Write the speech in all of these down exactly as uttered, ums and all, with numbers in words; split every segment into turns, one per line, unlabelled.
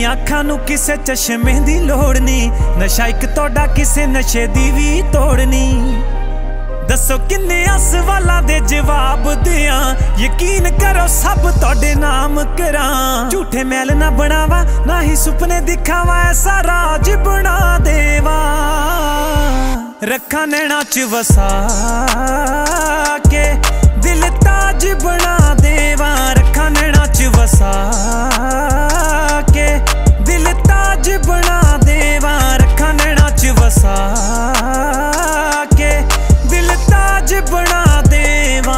अखां नूं किसे चश्मे दी लोड़ नहीं, नशा इक तोड़ा किसे नशे दी भी तोड़नी। दसो किन्ने असवालां दे जवाब दियां, यकीन करो सब तोड़े नाम करां। झूठे मैल ना बनावा ना ही सुपने दिखावा, ऐसा राज बना देवा। रखा नैना च वसा के दिल ताज बना देवा। रखा नैना च वसा के दिल ताज बना देवा। रखा नैना च वसा के दिल ताज बना देवा।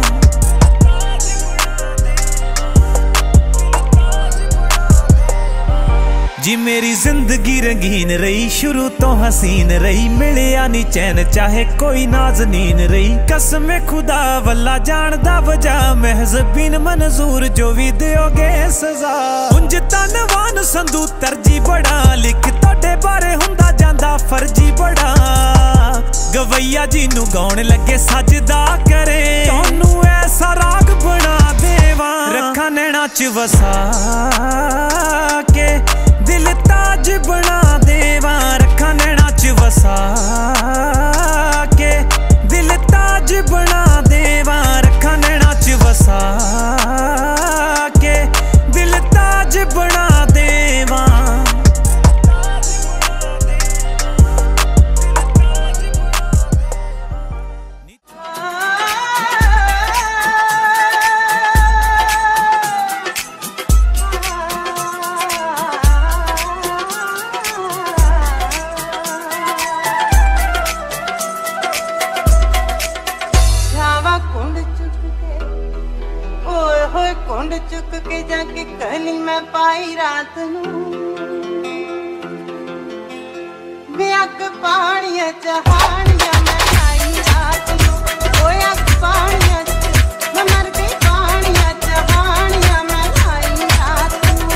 जी मेरी जिंदगी रंगीन रही, शुरू तो हसीन रही, मिलिया नी चैन चाहे कोई नाज़नीन रही। कसम खुदा वल्ला जानदा वजह, महज़ बिन मंजूर जो भी दियोगे सजा। उंज तनवान संधू तरजी बड़ा, लिख तोड़े बारे हुंदा जांदा फर्जी बड़ा। गवैया जी नू गाउण लगे सजदा करे, तोनू ऐसा राग बना देवा। रखा नैना च वसा के दिल ताज बना देवा। रखा नैना च वसा के दिल ताज बना देवा। रखा नैना च वसा के दिल ताज बना देवा।
कुंड चुक के जाके कहनी मैं पाई रात नू, बेअक पानिया चहानिया मैं आई रात नू। ओए अक पानिया मैं मर गई, पानिया चहानिया मैं आई रात नू।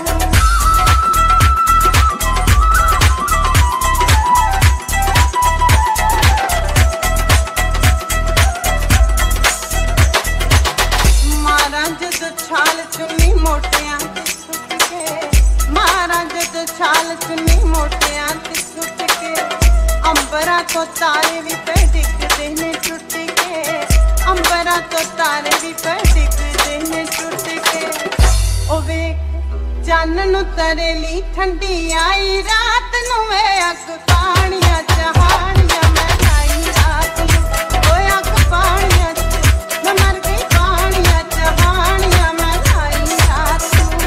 छाल चुन्नी मोटियां ते सुट के, मारा जद छाल चुन्नी मोटियां ते सुट के। अंबरा तो तारे भी पे डिगदे ने टुट के, अंबरा तो तारे भी पे डिगदे ने टुट के। ओ वेख चन्न नू तरेली ठंडी आई रात नू, वे अग पानिया चहानिया मैं आई रात नू। ओए अग पानिया मैं मर गई, पानिया चहानिया मैं आई रात नू।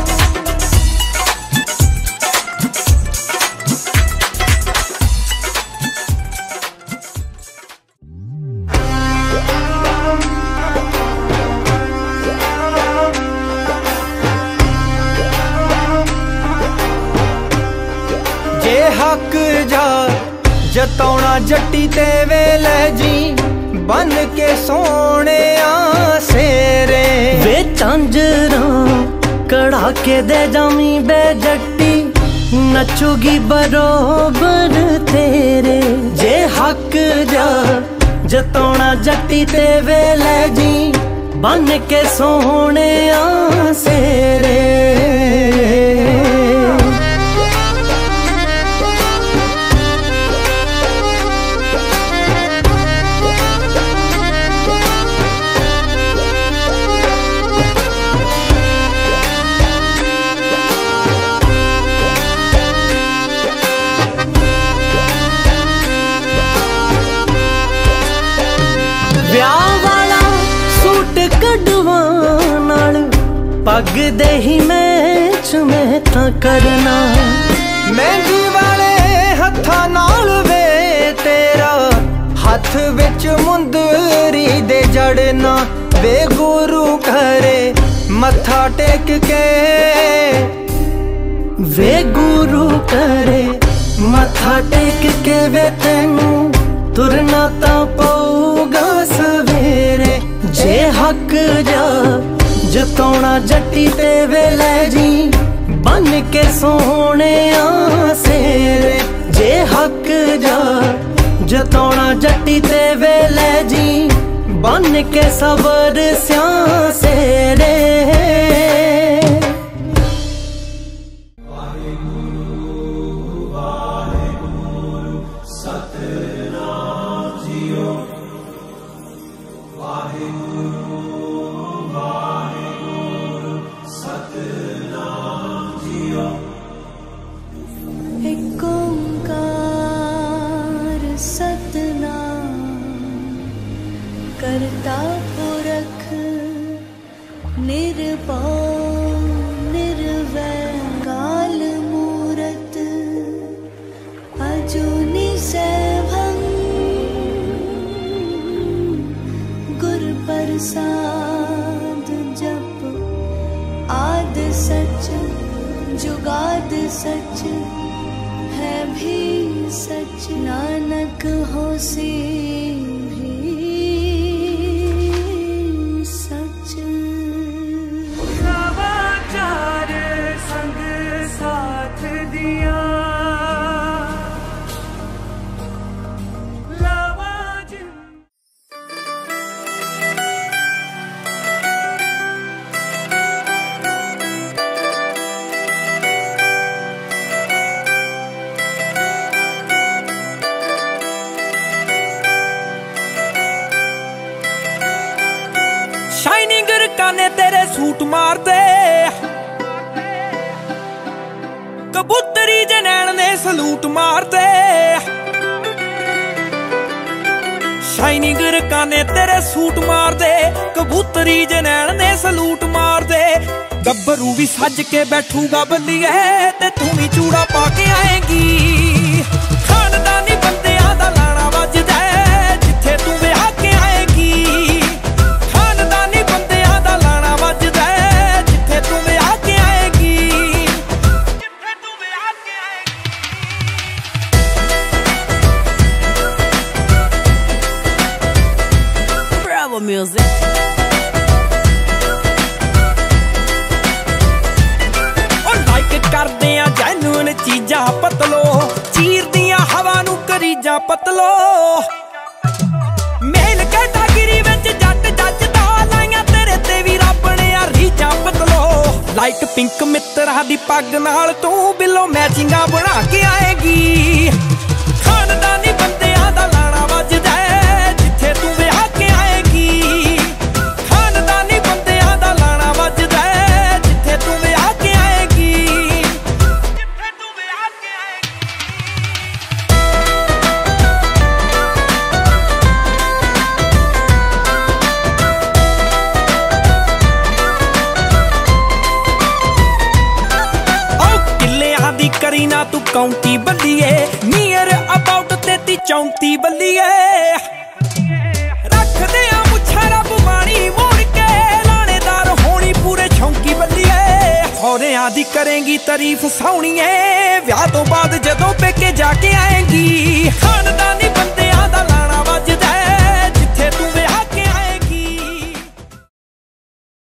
जे हक जा जतौना जट्टी ते वेले जी, बन के सोने सेरे।
वे झांजरा कड़ा के दे जामी बे जट्टी, नचुगी बरोबर तेरे। जे हक जा जतौना जट्टी ते वेले जी, बन के सोने सेरे। पग दे ही मैच में था करना,
मेहंदी वाले हथा नाल वे तेरा, हथ विच मुंदरी दे जड़ना। वे गुरु करे मथा टेक के,
वे गुरु करे मथा टेक के। वे तेनू तुरना ता पऊगा सवेरे। जे हक जा जतौना जट्टी ते वेले जी, बन के सोने सेरे। जे हक जा जतौना जट्टी ते वेले जी, बन के सबर स्यां सेरे।
साध जप आद सच जुगाद सच है भी सच नानक होसी भी सच।
नवाचार संग साथ दिया शाइनिंग रकाने तेरे सूट मार दे कबूतरी जनैन ने सलूट मार दे। शाइनिंग रकाने तेरे सूट मार दे कबूतरी जनैन ने सलूट मार दे। गब्बरू भी सज के बैठूगा बल्लिए ते तू भी चूड़ा पाके आएगी। खानदानी बंदियां दा लाना वजदा जिथे तू विआह के आएगी।
Music.
और लाइक करदे आ जैਨੂਨ चीजां पतलो चीरदियां हवा नू करीजां पतलो। मेल कैटागिरी विच जट जजदा लाइयां तेरे ते भी रब ने आ रीजां पतलो। लाइट पिंक मित्रा दी पग नाल तू बिलो मैचिंगा बना के आएगी। खानदानी बंदियां दा लाना वजदा जिथे तू विआह के आएगी। करी ना तू काउंटी बल्लिए नियर अबाउट तेती चौंती बल्लिए। रख दे मुछा रब माणी मोड़ के लानेदार होनी पूरे छौंकी बल्लिए। सौरियां दी करेंगी तारीफ सोहणीए ब्याह तो बाद जदों पेके जाके आएगी। खानदानी बंदे